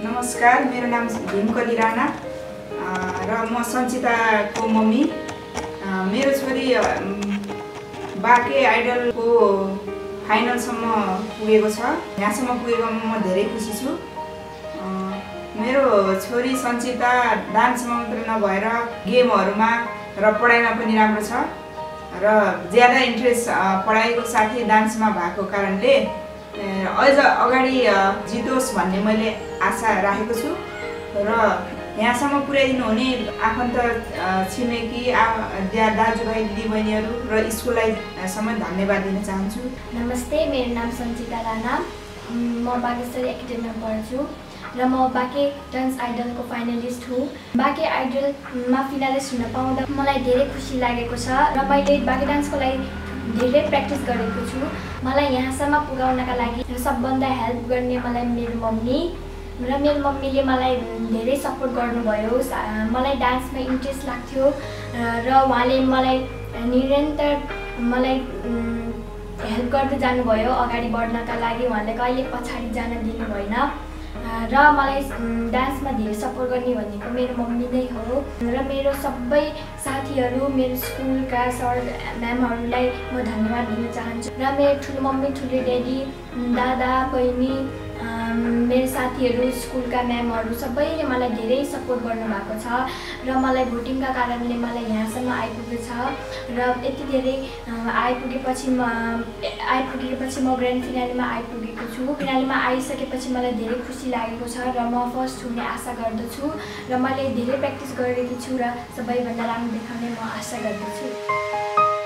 नमस्कार, मेरो नाम भीमकली राणा र म सञ्चिताको मम्मी। मेरो छोरी बाके आइडलको फाइनलसम्म पुगेको छ। यहाँसम्म पुगेकोमा म धेरै खुसी छु। मेरो छोरी सञ्चिता डान्समा मात्र नभएर गेमहरूमा र पढाइमा पनि राम्रो छ र ज्यादा इन्ट्रेस्ट पढाइको साथै डान्समा भएको कारणले अझ अगाडि जितोस् भन्ने मैले आशा राखेको छु र यहाँसम्म पुर्याइदिनु हुने आफन्त छिमेकी दाजुभाइ दिदीबहिनीहरू र स्कुललाई समेत धन्यवाद दिन चाहन्छु। नमस्ते, मेरो नाम सञ्चिता राणा। म बागेश्वरी एकाडेमीमा पढ्छु र म बाके डान्स आइडलको फाइनलिस्ट हुँ। बाके आइडलमा फिनालिस्ट हुन पाउँदा मलाई धेरै खुसी लागेको छ र मैले बाके डान्सको लागि धेरै प्र्याक्टिस गरेको छु। मलाई यहाँसम्म पुगाउनका लागि सबभन्दा हेल्प गर्ने मलाई मेरो मम्मी र मेरो मम्मीले मलाई धेरै सपोर्ट गर्नुभयो। मलाई डान्समा इन्ट्रेस्ट लाग्थ्यो र उहाँले मलाई निरन्तर मलाई हेल्प गर्दै जानुभयो अगाडि बढ्नका लागि। उहाँले कहिले पछाडि जान दिनु भएन र मलाई डान्समा धेरै सपोर्ट गर्ने भनेको मेरो मम्मी नै हो र मेरो सबै साथीहरू, मेरो स्कुलका सर म्यामहरूलाई म धन्यवाद दिन चाहन्छु र मेरो ठुलो मम्मी, ठुलो ड्याडी, दादा, बहिनी, मेरो साथीहरू, स्कुलका म्यामहरू सबैले मलाई धेरै सपोर्ट गर्नुभएको छ र मलाई भोटिङका कारणले मलाई यहाँसम्म आइपुगेको छ र यति धेरै आइपुगेपछि म ग्रान्ड फिनालेमा आइपुगेको छु। फिनालेमा आइसकेपछि मलाई धेरै खुसी लागेको छ र म फर्स्ट हुने आशा गर्दछु र मैले धेरै प्र्याक्टिस गरेकी छु र सबैभन्दा राम्रो देखाउने म आशा गर्दछु।